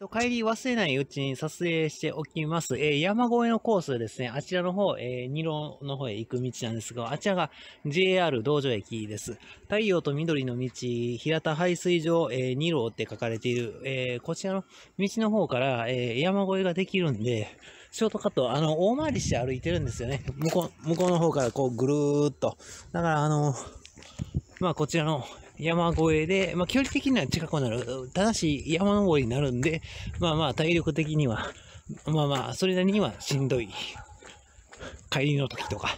帰り忘れないうちに撮影しておきます。山越えのコースですね。あちらの方、二路の方へ行く道なんですが、あちらが JR 道場駅です。太陽と緑の道、平田排水場、二路って書かれている、こちらの道の方から、山越えができるんで、ショートカット、大回りして歩いてるんですよね。向こうの方からこうぐるーっと。だからこちらの山越えで、距離的には近くなる。ただし、山登りになるんで、体力的には、それなりにはしんどい。帰りの時とか。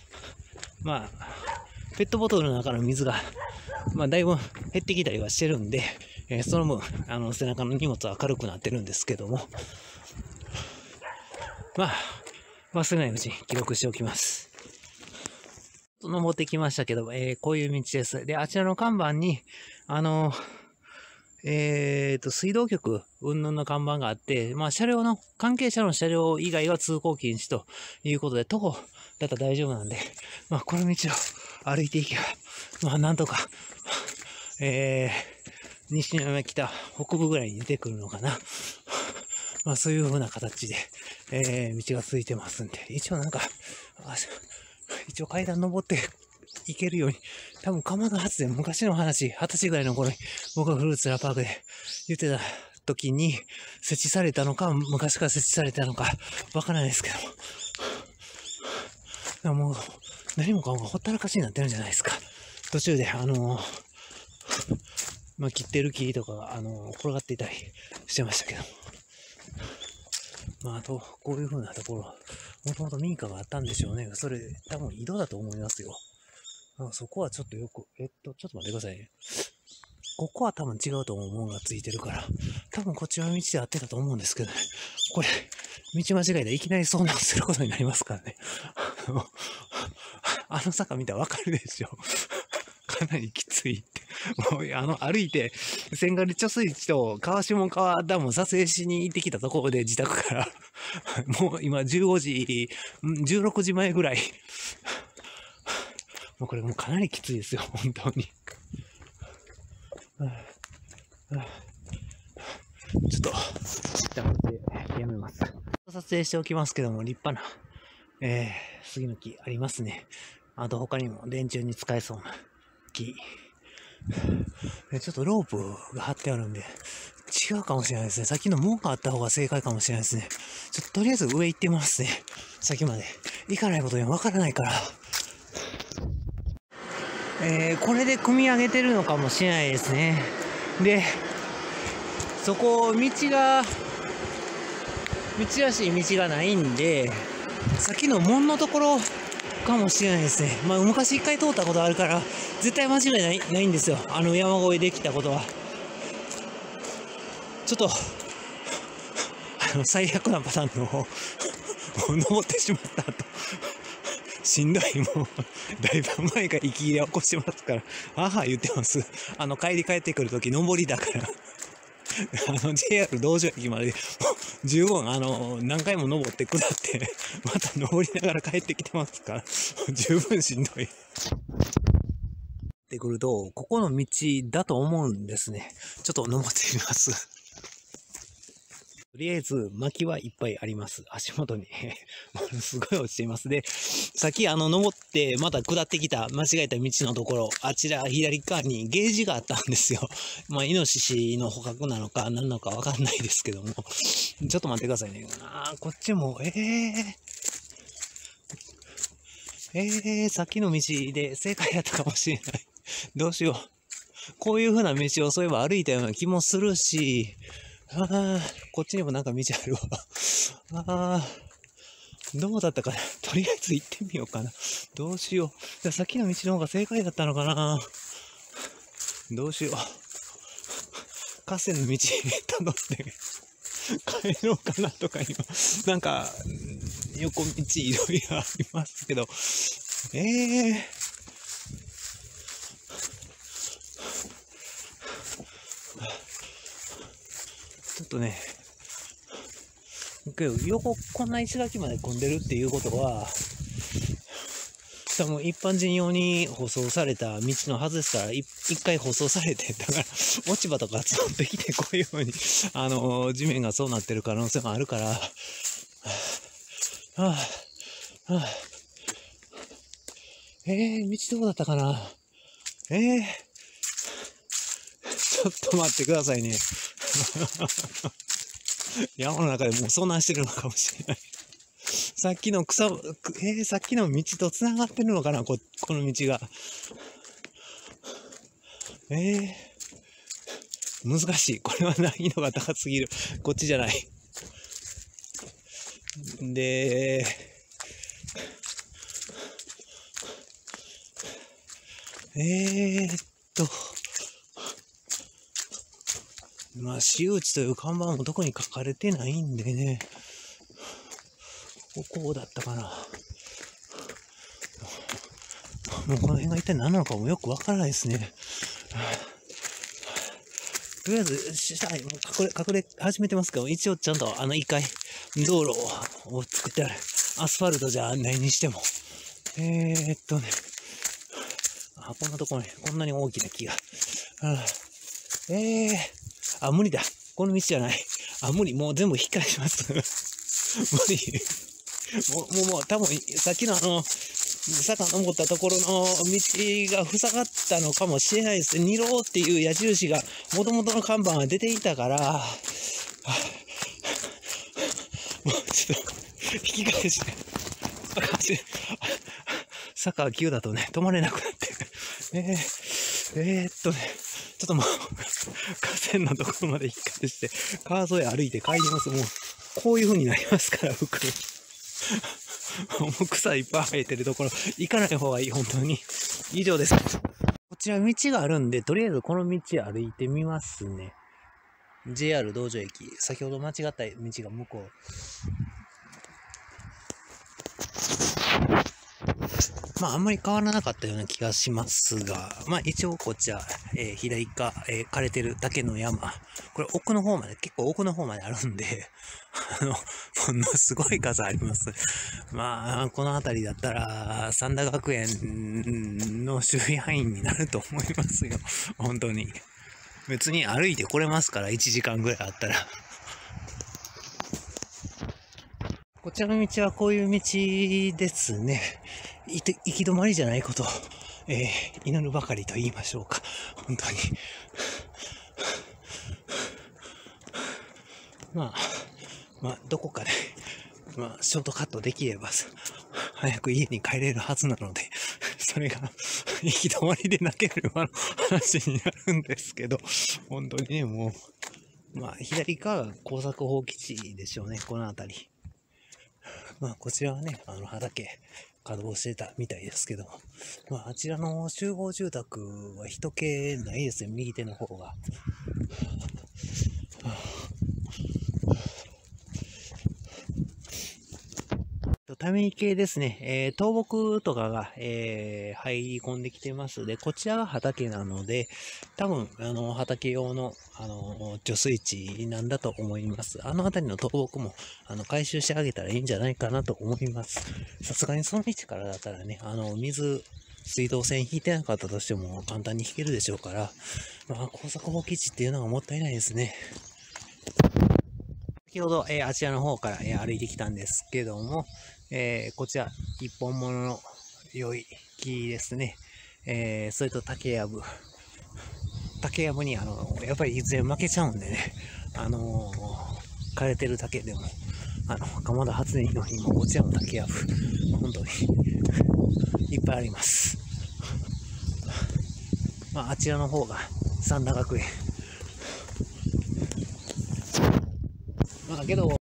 ペットボトルの中の水が、だいぶ減ってきたりはしてるんで、その分、背中の荷物は軽くなってるんですけども、忘れないうちに記録しておきます。登ってきましたけど、こういう道です。で、あちらの看板に、水道局云々の看板があって、関係者の車両以外は通行禁止ということで、徒歩だったら大丈夫なんで、この道を歩いていけば、なんとか、西宮北北部ぐらいに出てくるのかな。そういう風な形で、道が続いてますんで、一応階段登っていけるように、多分かまど発電、昔の話、20歳ぐらいの頃に僕がフルーツラパークで言ってた時に設置されたのか、昔から設置されたのか、わからないですけども。もう、何もかもほったらかしになってるんじゃないですか。途中で、切ってる木とかが、転がっていたりしてましたけども。あと、こういう風なところ、もともと民家があったんでしょうね。それ、多分井戸だと思いますよ。そこはちょっとよく、ちょっと待ってくださいね。ここは多分違うと思うものがついてるから、多分こっちは道で合ってたと思うんですけどね。これ、道間違いでいきなり遭難することになりますからね。あの坂見たらわかるでしょ。かなりきついって。もう、歩いて、千狩貯水池と川下川ダムを撮影しに行ってきたところで自宅から、もう今15時、16時前ぐらい。もうこれもうかなりきついですよ、本当に。ちょっと、一旦やめます。撮影しておきますけども、立派な、杉の木ありますね。あと他にも電柱に使えそうな木。ちょっとロープが張ってあるんで、違うかもしれないですね。さっきの門があった方が正解かもしれないですね。とりあえず上行ってみますね。先まで。行かないことにはわからないから。これで組み上げてるのかもしれないですね。で、そこ、道らしい道がないんで、さっきの門のところかもしれないですね。昔一回通ったことあるから、絶対間違いないんですよ。山越えできたことは。ちょっと、最悪なパターンの方、登ってしまった後、しんどい、もう、だいぶ前から息切れ起こしてますから、言ってます。帰ってくるとき、登りだから、JR 道場駅まで、十分、何回も登って下って、また登りながら帰ってきてますから、十分しんどい。ってくると、ここの道だと思うんですね。ちょっと登ってみます。とりあえず、薪はいっぱいあります。足元に。ものすごい落ちています。で、さっき登って、また下ってきた、間違えた道のところ、あちら左側にゲージがあったんですよ。イノシシの捕獲なのか、何なのかわかんないですけども。ちょっと待ってくださいね。こっちも、さっきの道で正解やったかもしれない。どうしよう。こういう風な道をそういえば歩いたような気もするし、こっちにもなんか道あるわ。どうだったかな。とりあえず行ってみようかな。どうしよう。さっきの道の方が正解だったのかな。どうしよう。河川の道たどって帰ろうかなとか今、なんか、横道いろいろありますけど、ちょっとね、横こんな石垣まで混んでるっていうことは、 多分一般人用に舗装された道のはずですから、一回舗装されて、だから、落ち葉とか集まってきて、こういうふうに、地面がそうなってる可能性もあるから、道どこだったかな。ちょっと待ってくださいね。山の中でもう遭難してるのかもしれない。さっきのさっきの道と繋がってるのかな、この道が。難しい。これは難易度が高すぎる。こっちじゃない。で、まあ、私有地という看板もどこに書かれてないんでね。こうだったかな。もうこの辺が一体何なのかもよくわからないですね。とりあえず、隠れ始めてますけど、一応ちゃんと一回道路を作ってある。アスファルトじゃないにしても。こんなところに、こんなに大きな木が。無理だ。この道じゃない。無理。もう全部引っ返します。無理。もう、多分、さっきの坂登ったところの道が塞がったのかもしれないですね。二郎っていう矢印が、元々の看板が出ていたから、もうちょっと、引き返して、坂が急だとね、止まれなくなって。ちょっともう、河川のところまで引っ返して、川沿い歩いて帰ります。もう、こういう風になりますから、服。もう草いっぱい生えてるところ、行かない方がいい、本当に。以上です。こちら道があるんで、とりあえずこの道歩いてみますね。JR 道場駅。先ほど間違った道が向こう。まあ、あんまり変わらなかったような気がしますが、まあ、一応こっちは、左側、枯れてるだけの山。これ奥の方まで、結構奥の方まであるんで、ものすごい数あります。まあ、この辺りだったら、三田学園の周囲範囲になると思いますよ。本当に。別に歩いてこれますから、1時間ぐらいあったら。こちらの道はこういう道ですね。行き止まりじゃないことを、祈るばかりと言いましょうか。本当に。まあ、どこかで、ショートカットできれば、早く家に帰れるはずなので、それが行き止まりでなければの話になるんですけど、本当にね、もう、左側が耕作放棄地でしょうね、この辺り。こちらはね、畑、稼働してたみたいですけど、あちらの集合住宅は人気ないですよ、右手の方が。ため池ですね、倒木とかが、入り込んできてますで、こちらが畑なので、多分、畑用の、除水池なんだと思います。あの辺りの倒木も、回収してあげたらいいんじゃないかなと思います。さすがにその位置からだったらね、水道線引いてなかったとしても簡単に引けるでしょうから、耕作放棄地っていうのがもったいないですね。先ほど、あちらの方から、歩いてきたんですけども、こちら、一本物の良い木ですね。それと竹やぶ。竹やぶに、やっぱりいずれ負けちゃうんでね、枯れてる竹でも、蒲田発電の日もこちらも竹やぶ。本当に、いっぱいあります。あちらの方が三田学園。けど、